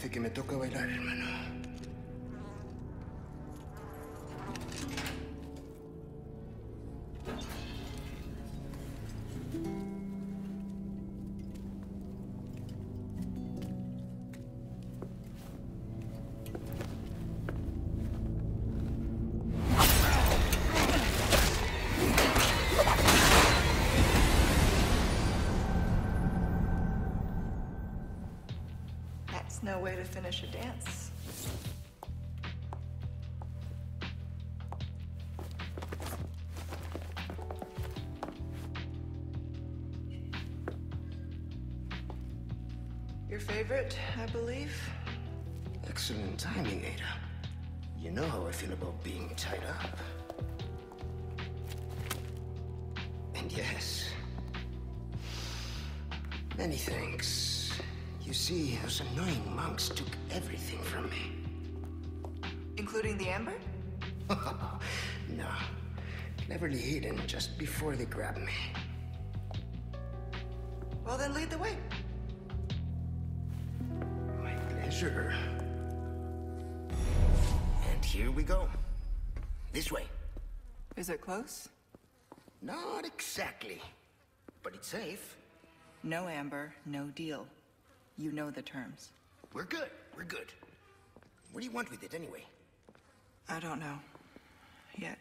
Parece que me toca bailar, hermano. That's no way to finish a dance. Your favorite, I believe? Excellent timing, Ada. You know how I feel about being tied up. And yes, many thanks. You see, those annoying monks took everything from me. Including the amber? No. Cleverly hidden just before they grabbed me. Well, then lead the way. My pleasure. And here we go. This way. Is it close? Not exactly, but it's safe. No amber, no deal. You know the terms. We're good. We're good. What do you want with it anyway? I don't know. Yet.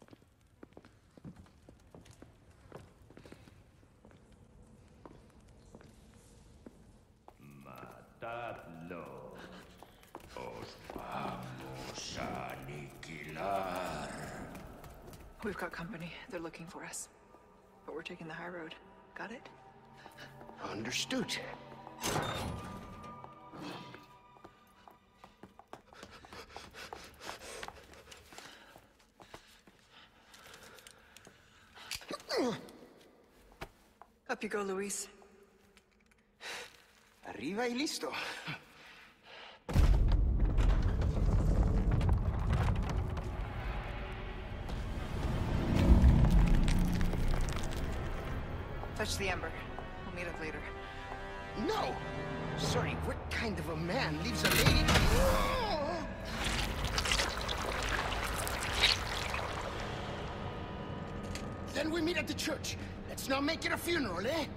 Matadlo. Os vamos a aniquilar. We've got company. They're looking for us. But we're taking the high road. Got it? Understood. Up you go, Luis. Arriba y listo. Touch the amber. We'll meet up later. No! Sorry, what kind of a man leaves a lady? Then we meet at the church. Let's not make it a funeral, eh?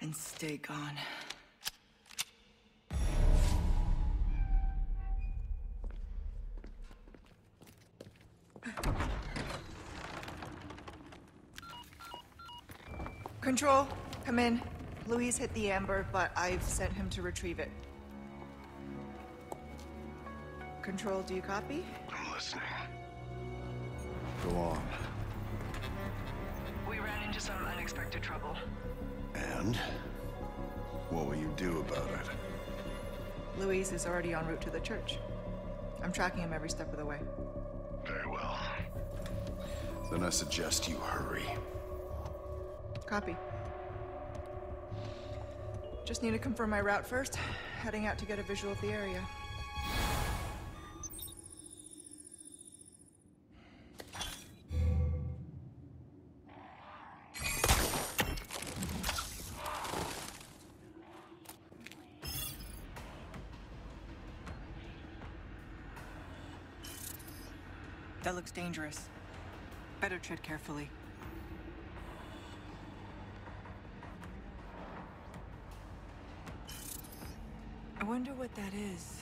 and stay gone. Control, come in. Louise hit the amber, but I've sent him to retrieve it. Control, do you copy? I'm listening. Go on. We ran into some unexpected trouble. And? What will you do about it? Louise is already en route to the church. I'm tracking him every step of the way. Very well. Then I suggest you hurry. Copy. Just need to confirm my route first. Heading out to get a visual of the area. That looks dangerous. Better tread carefully. I wonder what that is.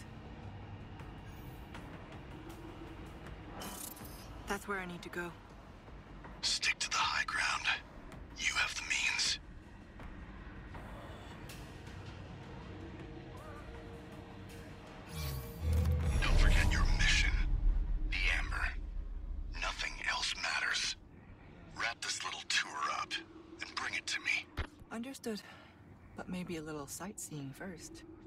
That's where I need to go. Stick to the high ground. You have the means. Don't forget your mission. The Amber. Nothing else matters. Wrap this little tour up and bring it to me. Understood. But maybe a little sightseeing first.